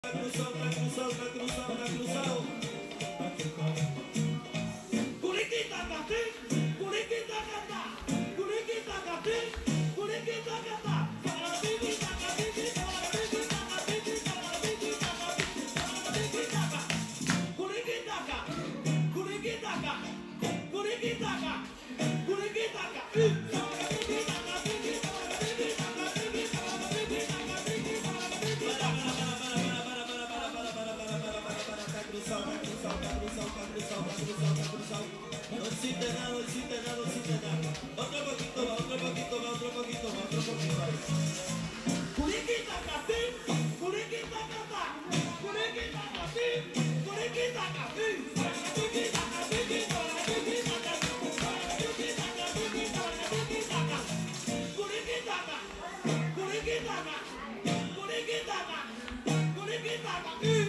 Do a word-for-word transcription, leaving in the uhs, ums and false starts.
cruzado, está cruzado, está cruzado, está cruzado. Curiquita cate, curiquita cata, curiquita cate, curiquita cata. No existe nada, no existe nada, no existe nada. Otro poquito más, otro poquito más, otro poquito más, otro poquito más. Curiquita cate, curiquita cata, curiquita cate, curiquita cate. Curiquita cate, curiquita cate.